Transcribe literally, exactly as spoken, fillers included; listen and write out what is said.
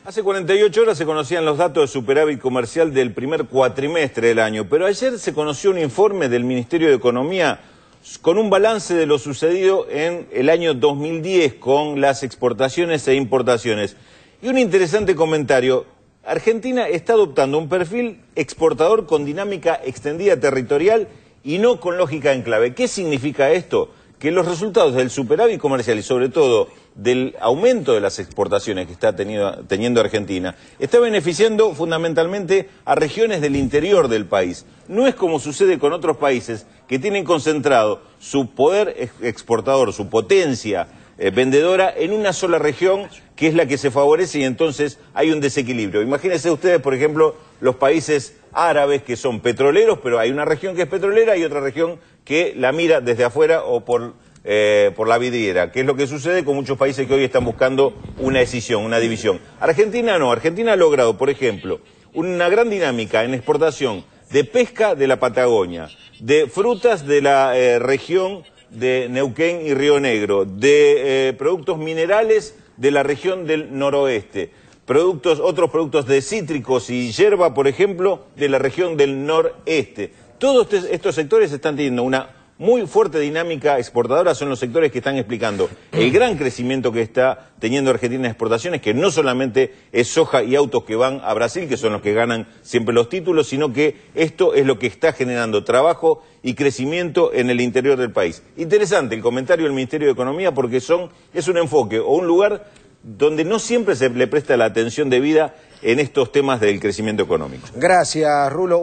Hace cuarenta y ocho horas se conocían los datos de superávit comercial del primer cuatrimestre del año, pero ayer se conoció un informe del Ministerio de Economía con un balance de lo sucedido en el año dos mil diez con las exportaciones e importaciones. Y un interesante comentario: Argentina está adoptando un perfil exportador con dinámica extendida territorial y no con lógica en clave. ¿Qué significa esto? Que los resultados del superávit comercial y sobre todo del aumento de las exportaciones que está tenido, teniendo Argentina está beneficiando fundamentalmente a regiones del interior del país. No es como sucede con otros países que tienen concentrado su poder exportador, su potencia eh, vendedora en una sola región, que es la que se favorece, y entonces hay un desequilibrio. Imagínense ustedes, por ejemplo, los países árabes que son petroleros, pero hay una región que es petrolera y otra región que la mira desde afuera o por, eh, por la vidriera, que es lo que sucede con muchos países que hoy están buscando una escisión, una división. Argentina no, Argentina ha logrado, por ejemplo, una gran dinámica en exportación de pesca de la Patagonia, de frutas de la eh, región de Neuquén y Río Negro, de eh, productos minerales de la región del noroeste, productos, otros productos de cítricos y hierba, por ejemplo, de la región del noreste. Todos estos sectores están teniendo una muy fuerte dinámica exportadora, son los sectores que están explicando el gran crecimiento que está teniendo Argentina en exportaciones, que no solamente es soja y autos que van a Brasil, que son los que ganan siempre los títulos, sino que esto es lo que está generando trabajo y crecimiento en el interior del país. Interesante el comentario del Ministerio de Economía, porque son, es un enfoque o un lugar donde no siempre se le presta la atención debida en estos temas del crecimiento económico. Gracias, Rulo.